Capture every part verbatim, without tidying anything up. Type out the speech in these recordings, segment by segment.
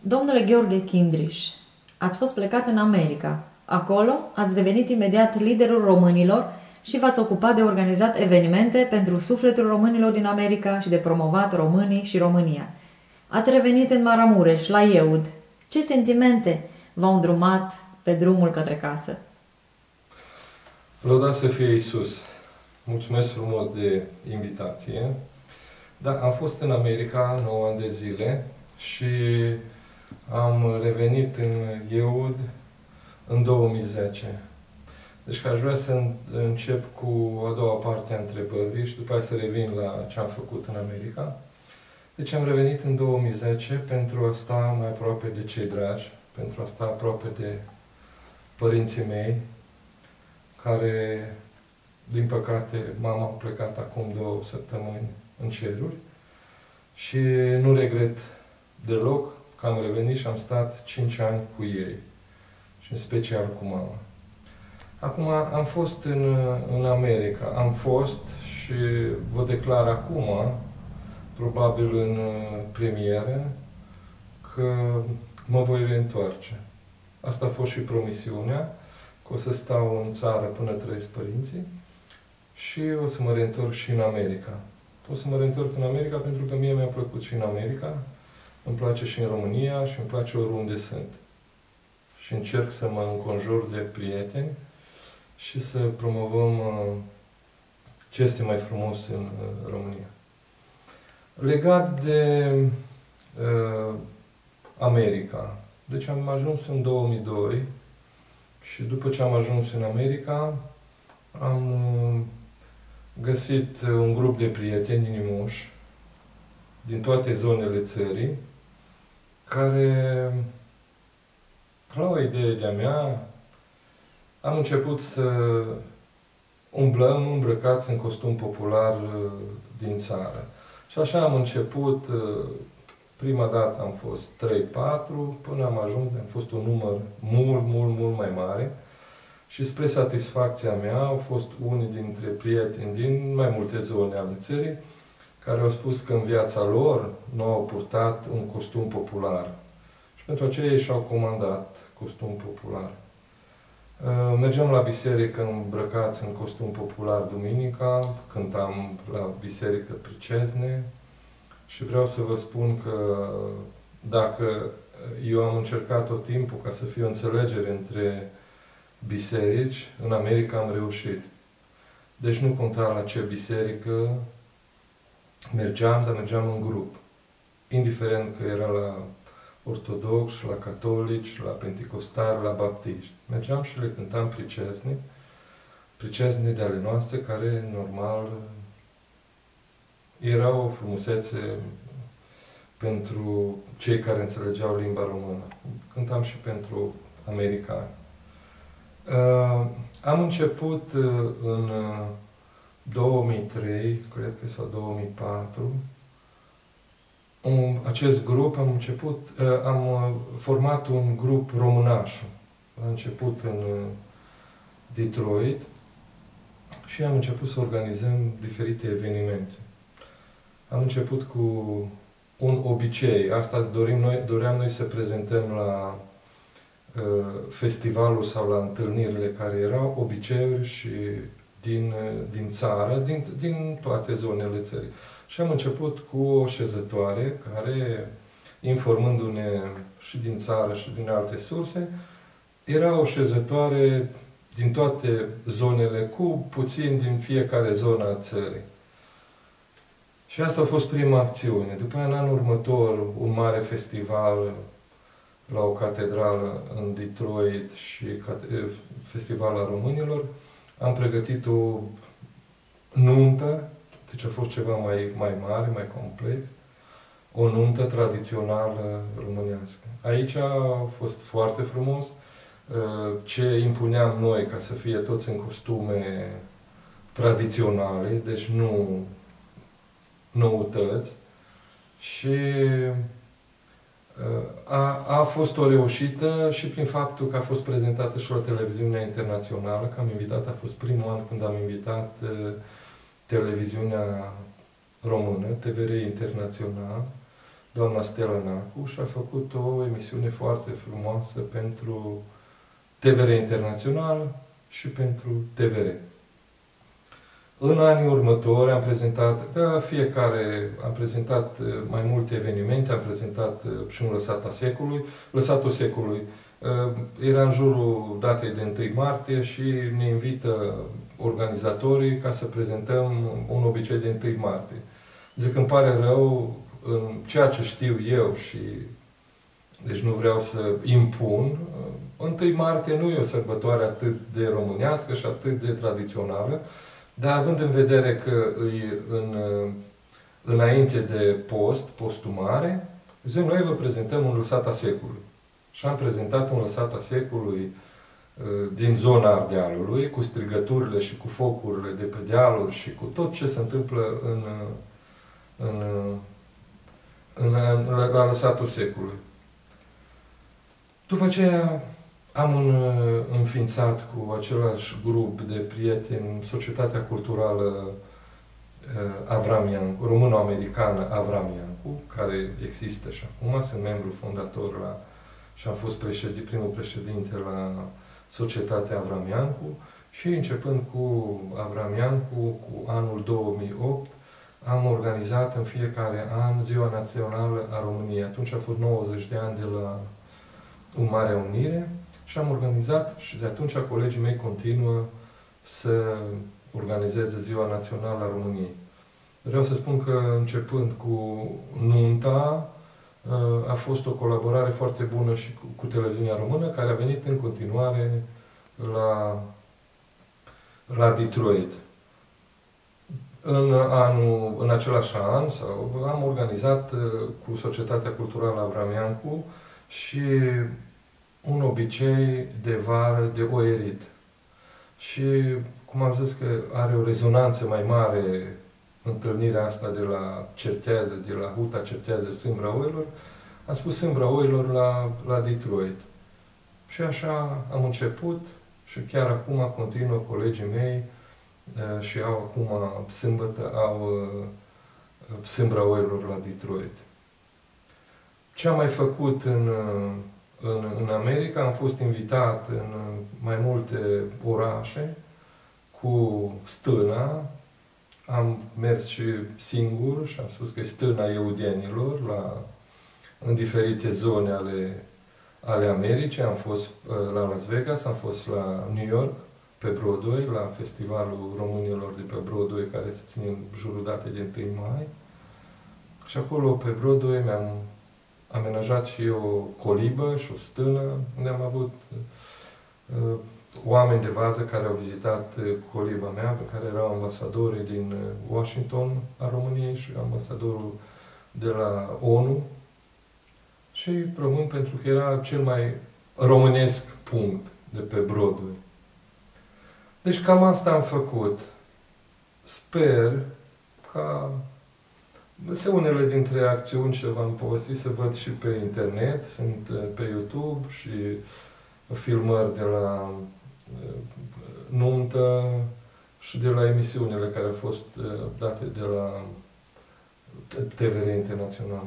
Domnule Gheorghe Chindriș, ați fost plecat în America. Acolo ați devenit imediat liderul românilor și v-ați ocupat de organizat evenimente pentru sufletul românilor din America și de promovat românii și România. Ați revenit în Maramureș, la Eud. Ce sentimente v-au îndrumat pe drumul către casă? Lăudat să fie Iisus! Mulțumesc frumos de invitație. Da, am fost în America nouă ani de zile și am revenit în Eud în două mii zece. Deci că aș vrea să încep cu a doua parte a întrebării și după aceea să revin la ce am făcut în America. Deci am revenit în două mii zece pentru a sta mai aproape de cei dragi, pentru a sta aproape de părinții mei, care, din păcate, mama a plecat acum două săptămâni în ceruri și nu regret deloc că am revenit și am stat cinci ani cu ei și în special cu mama. Acum am fost în, în America, am fost și vă declar acum, probabil în premieră, că mă voi reîntoarce. Asta a fost și promisiunea, că o să stau în țară până trăiesc părinții și o să mă reîntorc și în America. O să mă reîntorc în America pentru că mie mi-a plăcut și în America, îmi place și în România și îmi place oriunde sunt. Și încerc să mă înconjur de prieteni și să promovăm ce este mai frumos în România. Legat de uh, America. Deci am ajuns în două mii doi și după ce am ajuns în America am uh, găsit un grup de prieteni inimoși din toate zonele țării care, la o idee de-a mea, am început să umblăm îmbrăcați în costum popular din țară. Și așa am început, prima dată am fost trei patru, până am ajuns, am fost un număr mult, mult, mult mai mare. Și spre satisfacția mea au fost unii dintre prieteni din mai multe zone ale țării care au spus că în viața lor nu au purtat un costum popular. Și pentru aceea ei și-au comandat costum popular. Mergeam la biserică îmbrăcați în costum popular duminica, cântam la biserică pricezne și vreau să vă spun că dacă eu am încercat tot timpul ca să fie o înțelegere între biserici, în America am reușit. Deci nu conta la ce biserică mergeam, dar mergeam în grup. Indiferent că era la ortodoxi, la catolici, la penticostali, la baptiști. Mergeam și le cântam pricezne, pricezne de ale noastre, care, normal, era o frumusețe pentru cei care înțelegeau limba română. Cântam și pentru americani. Uh, am început uh, în uh, două mii trei, cred că sau două mii patru, um, acest grup, am început, uh, am uh, format un grup românașul. Am început în uh, Detroit și am început să organizăm diferite evenimente. Am început cu un obicei. Asta dorim noi, doream noi să prezentăm la festivalul sau la întâlnirile care erau obiceiuri și din, din țară, din, din toate zonele țării. Și am început cu o șezătoare care, informându-ne și din țară și din alte surse, era o șezătoare din toate zonele, cu puțin din fiecare zonă a țării. Și asta a fost prima acțiune. După aia, în anul următor, un mare festival la o catedrală în Detroit și Festival al Românilor. Am pregătit o nuntă, deci a fost ceva mai, mai mare, mai complex, o nuntă tradițională românească. Aici a fost foarte frumos. Ce impuneam noi ca să fie toți în costume tradiționale, deci nu noutăți. Și A, a fost o reușită și prin faptul că a fost prezentată și la televiziunea internațională, că am invitat, a fost primul an când am invitat televiziunea română, T V R Internațional, doamna Stella Nacu, și a făcut o emisiune foarte frumoasă pentru T V R Internațional și pentru T V R. În anii următori am prezentat, da, fiecare, am prezentat mai multe evenimente, am prezentat și un Lăsata Secolului. Lăsatul Secolului era în jurul datei de întâi martie și ne invită organizatorii ca să prezentăm un obicei de întâi martie. Zic, îmi pare rău, în ceea ce știu eu și deci nu vreau să impun, întâi martie nu e o sărbătoare atât de românească și atât de tradițională, dar având în vedere că îi în, înainte de post, postumare, zic, noi vă prezentăm un Lăsata Secolului. Și am prezentat un Lăsata Secolului din zona Ardealului, cu strigăturile și cu focurile de pe dealuri și cu tot ce se întâmplă în, în, în, în, la Lăsatul Secolului. După aceea am în, înființat cu același grup de prieteni Societatea Culturală Avramiancu, româno-americană Avramiancu, care există și acum, sunt membru fondator la, și am fost președinte, primul președinte la Societatea Avramiancu și începând cu Avramiancu, cu anul două mii opt, am organizat în fiecare an Ziua Națională a României. Atunci a fost nouăzeci de ani de la Marea Unire și am organizat și de atunci colegii mei continuă să organizeze Ziua Națională a României. Vreau să spun că începând cu nunta, a fost o colaborare foarte bună și cu, cu televiziunea română, care a venit în continuare la, la Detroit. În, anul, în același an sau, am organizat cu Societatea Culturală Avramiancu și un obicei de vară de oierit. Și, cum am zis că are o rezonanță mai mare întâlnirea asta de la Certează, de la Huta Certează, Sâmbra Oilor, am spus Sâmbra Oilor la, la Detroit. Și așa am început și chiar acum continuă colegii mei și au acum sâmbătă, au Sâmbra Oilor la Detroit. Ce am mai făcut în, în, în America? Am fost invitat în mai multe orașe cu stâna. Am mers și singur și am spus că e stâna eudenilor la, în diferite zone ale, ale Americii. Am fost la Las Vegas, am fost la New York, pe Broadway, la Festivalul Românilor de pe Broadway, care se ține în jurul datei de întâi mai. Și acolo, pe Broadway, mi-am amenajat și eu o colibă și o stână, unde am avut uh, oameni de vază care au vizitat coliba mea, pe care erau ambasadorii din Washington a României și ambasadorul de la ONU. Și român pentru că era cel mai românesc punct de pe Broadway. Deci cam asta am făcut. Sper ca să unele dintre acțiuni ce v-am povestit să văd și pe internet, sunt pe YouTube și filmări de la nuntă și de la emisiunile care au fost date de la T V R Internațional.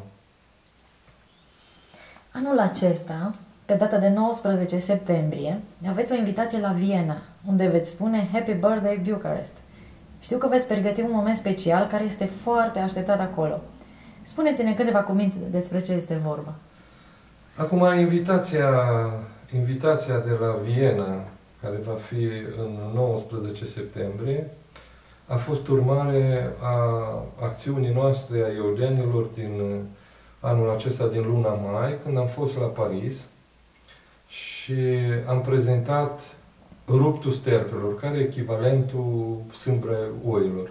Anul acesta, pe data de nouăsprezece septembrie, aveți o invitație la Viena, unde veți spune Happy Birthday Bucharest. Știu că veți pregăti un moment special care este foarte așteptat acolo. Spuneți-ne câteva cuvinte despre ce este vorba. Acum, invitația, invitația de la Viena, care va fi în nouăsprezece septembrie, a fost urmare a acțiunii noastre a eudenilor din anul acesta, din luna mai, când am fost la Paris și am prezentat Ruptul Sterpelor, care e echivalentul Sâmbra Oilor,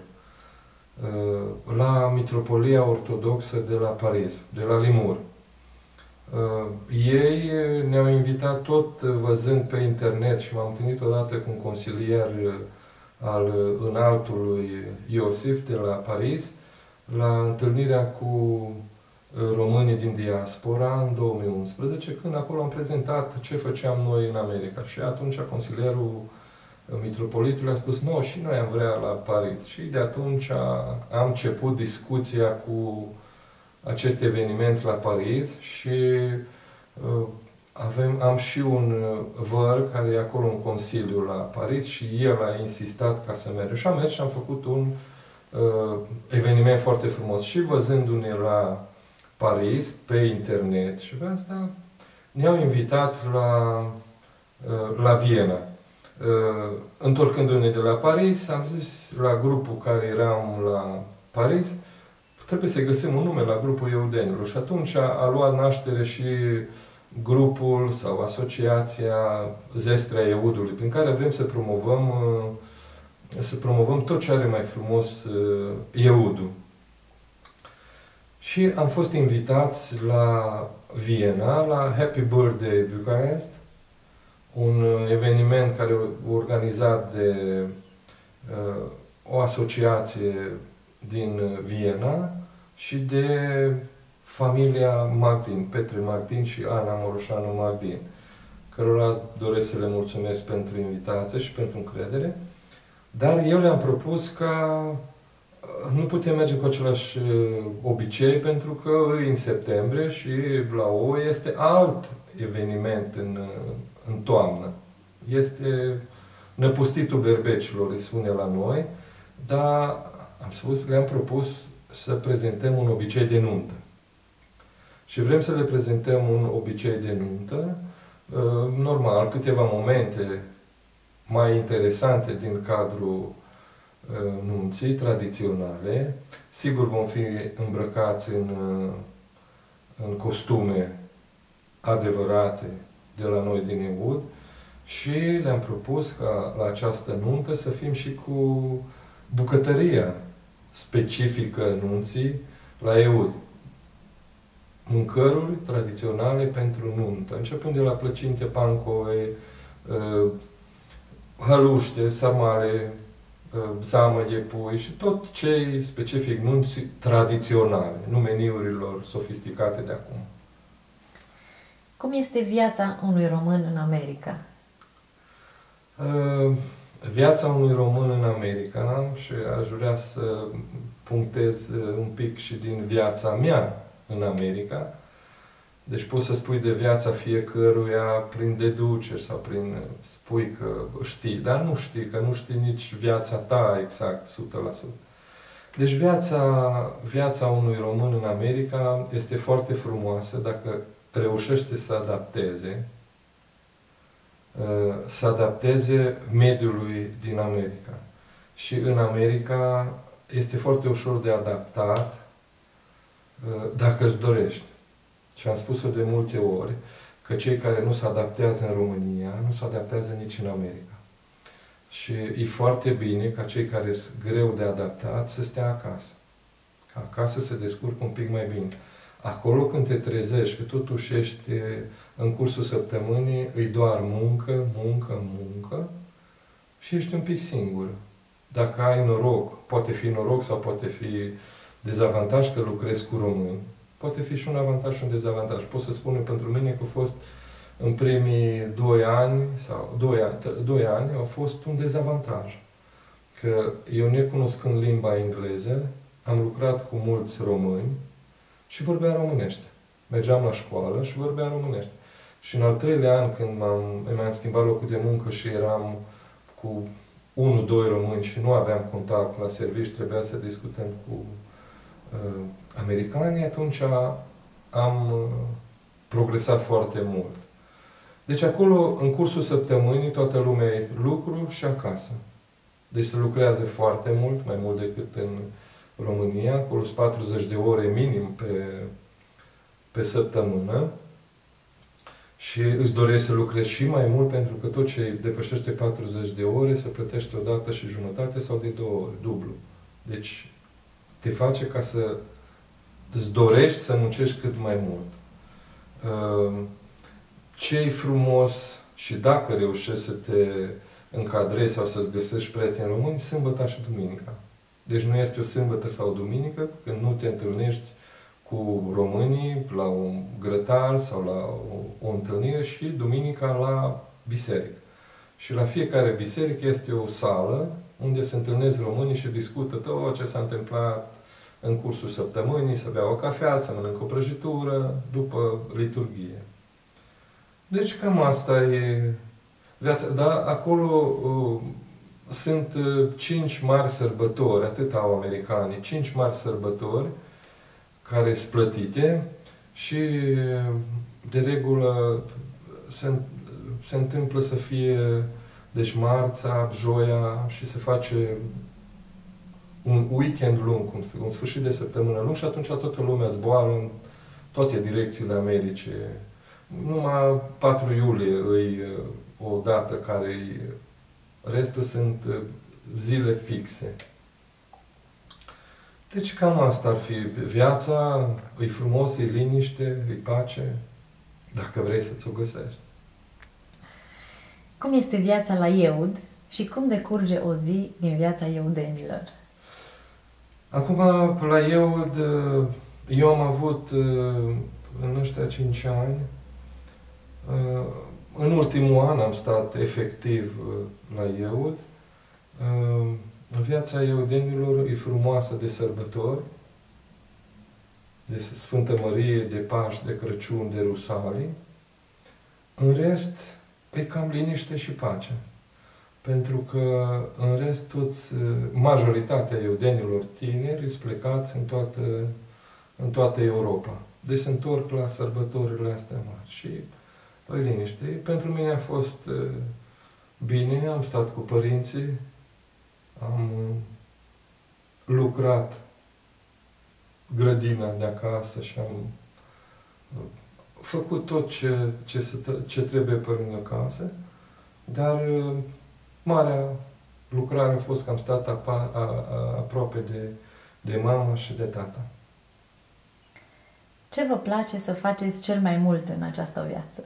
la Mitropolia Ortodoxă de la Paris, de la Limur. Ei ne-au invitat, tot văzând pe internet, și m-am întâlnit odată cu un consilier al înaltului Iosif de la Paris, la întâlnirea cu românii din diaspora în două mii unsprezece, când acolo am prezentat ce făceam noi în America. Și atunci consilierul mitropolitului a spus, nu, și noi am vrea la Paris. Și de atunci am început discuția cu acest eveniment la Paris și uh, avem, am și un văr care e acolo în Consiliu la Paris și el a insistat ca să merg. Și am mers și am făcut un uh, eveniment foarte frumos. Și văzându-ne la Paris, pe internet și pe asta, ne-au invitat la, uh, la Viena. Uh, întorcându-ne de la Paris, am zis la grupul care eram la Paris, trebuie să găsim un nume la grupul eudenilor. Și atunci a, a luat naștere și grupul sau asociația Zestrea Eudului, prin care vrem să promovăm, să promovăm tot ce are mai frumos Eudul. Și am fost invitați la Viena, la Happy Birthday Bucharest, un eveniment care e organizat de uh, o asociație din Viena și de familia Magdin, Petre Magdin și Ana Moroșanu Magdin, cărora doresc să le mulțumesc pentru invitație și pentru încredere. Dar eu le-am propus ca nu putem merge cu același obicei, pentru că în septembrie și la O U este alt eveniment în, în toamnă. Este năpustitul berbecilor, îi spune la noi, dar am spus, le-am propus să prezentăm un obicei de nuntă. Și vrem să le prezentăm un obicei de nuntă, normal, câteva momente mai interesante din cadrul nunții tradiționale. Sigur vom fi îmbrăcați în, în costume adevărate de la noi din Eud și le-am propus ca la această nuntă să fim și cu bucătăria specifică nunții la Eud. Mâncăruri tradiționale pentru nuntă, începând de la plăcinte, pancove, hăluște, sarmale, zamă de pui și tot ce e specific nunții tradiționale, nu meniurilor sofisticate de acum. Cum este viața unui român în America? Viața unui român în America, și aș vrea să punctez un pic și din viața mea în America. Deci poți să spui de viața fiecăruia prin deduceri sau prin spui că știi, dar nu știi, că nu știi nici viața ta exact, o sută la sută. Deci viața, viața unui român în America este foarte frumoasă dacă reușește să adapteze, să adapteze mediului din America. Și în America este foarte ușor de adaptat dacă îți dorești. Și am spus-o de multe ori, că cei care nu se adaptează în România, nu se adaptează nici în America. Și e foarte bine ca cei care sunt greu de adaptat să stea acasă. Ca acasă se descurcă un pic mai bine. Acolo când te trezești, că totuși ești în cursul săptămânii, îi doar muncă, muncă, muncă și ești un pic singur. Dacă ai noroc, poate fi noroc sau poate fi dezavantaj că lucrezi cu români, poate fi și un avantaj și un dezavantaj. Pot să spun pentru mine că a fost în primii doi ani, sau doi ani, doi ani, a fost un dezavantaj. Că eu, necunoscând limba engleză, am lucrat cu mulți români și vorbeam românește. Mergeam la școală și vorbeam românește. Și în al treilea an, când m-am, mi-am schimbat locul de muncă și eram cu unu, doi români și nu aveam contact la serviciu, trebuia să discutăm cu uh, americanii, atunci am uh, progresat foarte mult. Deci acolo, în cursul săptămânii, toată lumea e lucru și acasă. Deci se lucrează foarte mult, mai mult decât în România. Acolo sunt patruzeci de ore minim pe, pe săptămână. Și îți dorești să lucrezi și mai mult, pentru că tot ce depășește patruzeci de ore se plătește o dată și jumătate sau de două ori, dublu. Deci te face ca să îți dorești să muncești cât mai mult. Ce-i frumos și dacă reușești să te încadrezi sau să-ți găsești prieteni români, sâmbătă și duminica. Deci nu este o sâmbătă sau o duminică când nu te întâlnești cu românii la un grătar sau la o, o întâlnire și duminica la biserică. Și la fiecare biserică este o sală unde se întâlnesc românii și discută tot ce s-a întâmplat în cursul săptămânii, să bea o cafea, să mănâncă o prăjitură, după liturghie. Deci cam asta e viața. Dar acolo uh, sunt uh, cinci mari sărbători, atât au americanii, cinci mari sărbători care sunt plătite și uh, de regulă se, se întâmplă să fie deci marța, joia și se face un weekend lung, un sfârșit de săptămână lung și atunci toată lumea zboară în toate direcțiile Americii. Numai patru iulie îi o dată care îi, restul sunt zile fixe. Deci cam asta ar fi viața, e frumos, e liniște, e pace, dacă vrei să-ți o găsești. Cum este viața la Eud și cum decurge o zi din viața eudenilor? Acum, la Eud, eu am avut în ăștia cinci ani, în ultimul an am stat efectiv la Eud. Viața eudenilor e frumoasă de sărbători, de Sfântă Mărie, de Paști, de Crăciun, de Rusalii. În rest, e cam liniște și pace. Pentru că, în rest, toți, majoritatea eudenilor tineri sunt plecați în toată, în toată Europa. Deci se întorc la sărbătorile astea mari. Și, păi, liniște. Pentru mine a fost bine, am stat cu părinții, am lucrat grădina de acasă și am făcut tot ce, ce, se, ce trebuie pe lângă casă, dar marea lucrare a fost că am stat apa, a, a, aproape de, de mama și de tata. Ce vă place să faceți cel mai mult în această viață?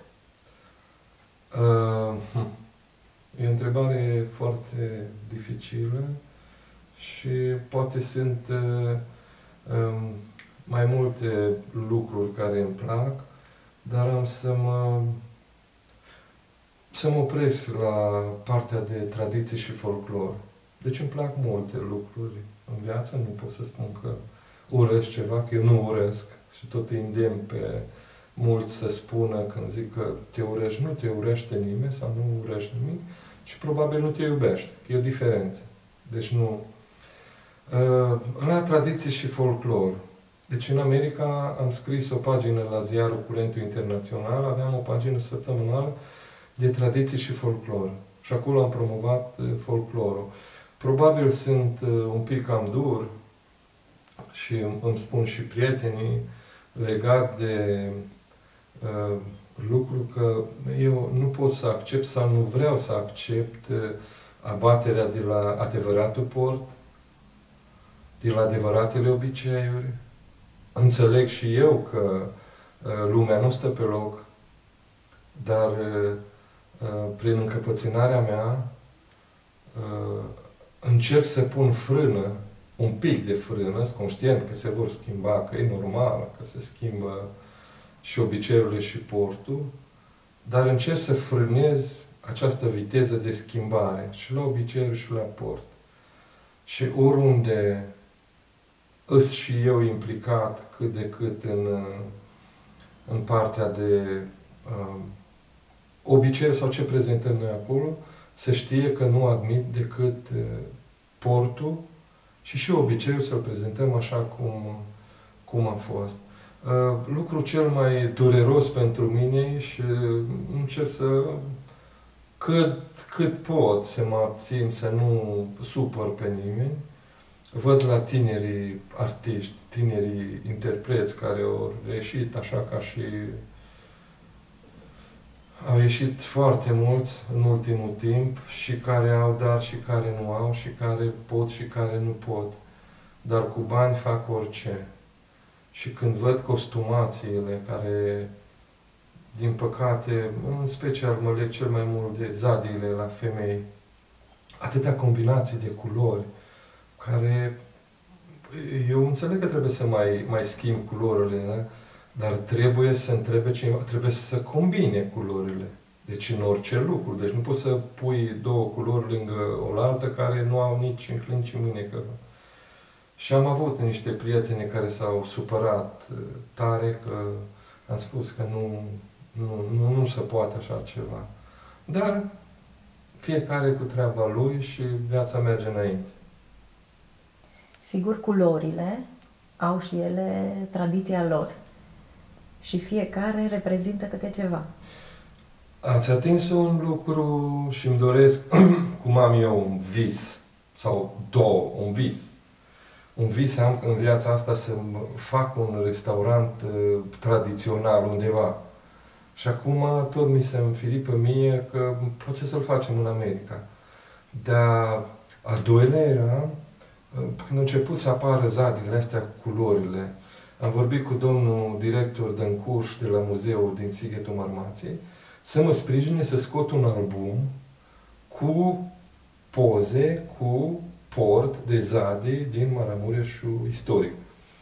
Uh, e o întrebare foarte dificilă și poate sunt uh, um, mai multe lucruri care îmi plac, dar am să mă să mă opresc la partea de tradiție și folclor. Deci îmi plac multe lucruri în viață, nu pot să spun că urăsc ceva, că eu nu urăsc și tot îi îndemn pe mulți să spună când zic că te urăști, nu te urăște nimeni sau nu urăști nimic și probabil nu te iubești, că e o diferență. Deci nu. La tradiție și folclor. Deci în America am scris o pagină la ziarul Curentul Internațional, aveam o pagină săptămânală de tradiții și folclor. Și acolo am promovat folclorul. Probabil sunt un pic cam dur și îmi spun și prietenii legat de uh, lucru că eu nu pot să accept sau nu vreau să accept abaterea de la adevăratul port, de la adevăratele obiceiuri. Înțeleg și eu că uh, lumea nu stă pe loc, dar uh, prin încăpățânarea mea uh, încerc să pun frână, un pic de frână, sunt conștient că se vor schimba, că e normal, că se schimbă și obiceiurile și portul, dar încerc să frânez această viteză de schimbare și la obiceiuri și la port. Și oriunde îs și eu implicat cât de cât în, în partea de uh, obiceiuri sau ce prezentăm noi acolo, să știe că nu admit decât uh, portul și și obiceiul să-l prezentăm așa cum, cum a fost. Uh, lucrul cel mai dureros pentru mine și încerc să cât, cât pot să mă abțin, să nu supăr pe nimeni. Văd la tinerii artiști, tinerii interpreți care au ieșit așa ca și au ieșit foarte mulți în ultimul timp și care au dar și care nu au și care pot și care nu pot. Dar cu bani fac orice. Și când văd costumațiile care, din păcate, în special mă leg cel mai mult de zadiile la femei, atâtea combinații de culori, care eu înțeleg că trebuie să mai, mai schimb culorile, da? Dar trebuie să întrebe cineva, trebuie să combine culorile. Deci în orice lucru. Deci nu poți să pui două culori lângă oaltă care nu au nici în clin, nici în mânecă. Și am avut niște prieteni care s-au supărat tare că am spus că nu, nu, nu, nu se poate așa ceva. Dar fiecare cu treaba lui și viața merge înainte. Sigur, culorile au și ele tradiția lor și fiecare reprezintă câte ceva. Ați atins un lucru și îmi doresc, cum am eu un vis, sau două, un vis. Un vis am în viața asta să fac un restaurant uh, tradițional undeva. Și acum tot mi se înfiripă mie că poate să-l facem în America. Dar a doilea era, când a început să apară zadile astea cu culorile, am vorbit cu domnul director Dăncuș de la muzeul din Sighetul Marmației să mă sprijine să scot un album cu poze, cu port de zade din Maramureșul istoric.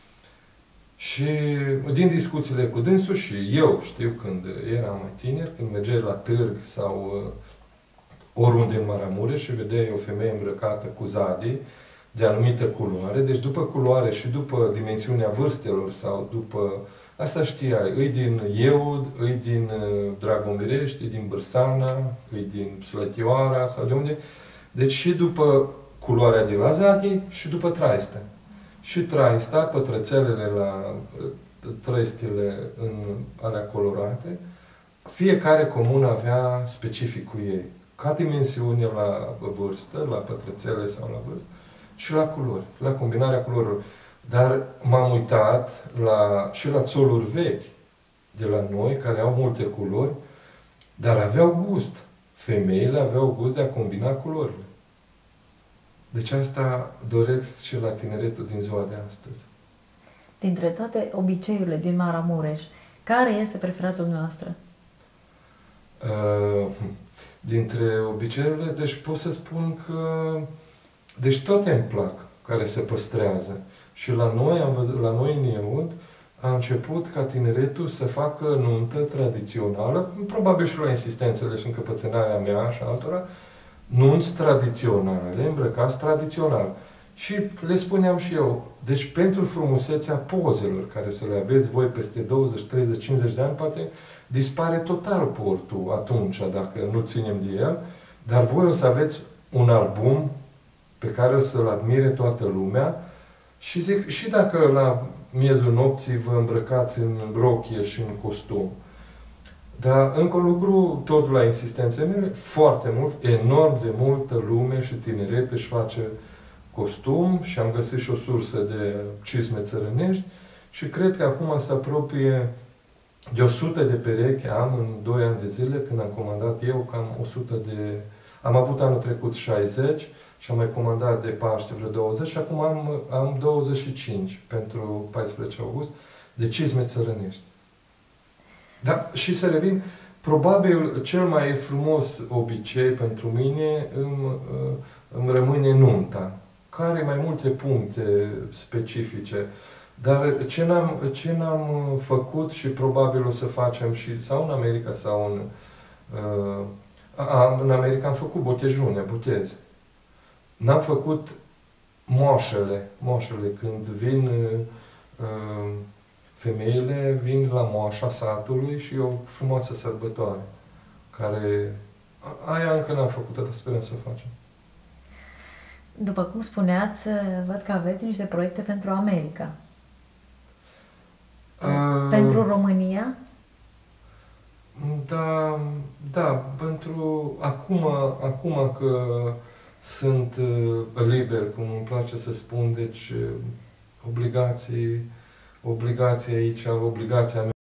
Și din discuțiile cu dânsul și eu știu când eram mai tineri, când mergeai la târg sau uh, oriunde în Maramureș și vedeai o femeie îmbrăcată cu zadii de anumită culoare, deci după culoare și după dimensiunea vârstelor sau după... Asta știai, îi din Ieud, îi din uh, Dragombirești, îi din Bârsana, îi din Slătioara sau de unde. Deci și după culoarea de la zadii și după traistă. Și traista, pătrățelele la trăistile în alea colorate, fiecare comun avea specificul ei. Ca dimensiune la vârstă, la pătrățele sau la vârstă, și la culori, la combinarea culorilor. Dar m-am uitat la, și la țoluri vechi de la noi, care au multe culori, dar aveau gust. Femeile aveau gust de a combina culorile. Deci asta doresc și la tineretul din ziua de astăzi. Dintre toate obiceiurile din Maramureș, care este preferatul noastră? Uh, dintre obiceiurile, deci pot să spun că... Deci toate îmi plac, care se păstrează. Și la noi, am văzut, la noi în Ieud, a început ca tineretul să facă nuntă tradițională, probabil și la insistențele și încăpățânarea mea și altora, nunți tradiționale, îmbrăcați tradițional. Și le spuneam și eu, deci pentru frumusețea pozelor care să le aveți voi peste douăzeci, treizeci, cincizeci de ani, poate dispare total portul atunci, dacă nu ținem de el, dar voi o să aveți un album pe care o să-l admire toată lumea și zic, și dacă la miezul nopții vă îmbrăcați în rochie și în costum. Dar încă un lucru, tot la insistențele mele, foarte mult, enorm de multă lume și tineret își face costum și am găsit și o sursă de cizme țărănești și cred că acum se apropie de o sută de perechi am în doi ani de zile, când am comandat eu cam o sută de... Am avut anul trecut șaizeci și am mai comandat de Paște vreo douăzeci și acum am, am douăzeci și cinci pentru paisprezece august de cizme țărănești. Da, și să revin, probabil cel mai frumos obicei pentru mine îmi, îmi rămâne nunta, care are mai multe puncte specifice. Dar ce n-am, ce n-am făcut și probabil o să facem și sau în America sau în... Uh, a, în America am făcut botejune, botez. N-am făcut moașele, moașele când vin... Uh, femeile vin la moașa satului și e o frumoasă sărbătoare, care aia încă n-am făcut, dar sperăm să o facem. După cum spuneați, văd că aveți niște proiecte pentru America. Uh, pentru România? Da, da, pentru acum, acum că sunt liber, cum îmi place să spun, deci obligații Obligația aici, obligația mea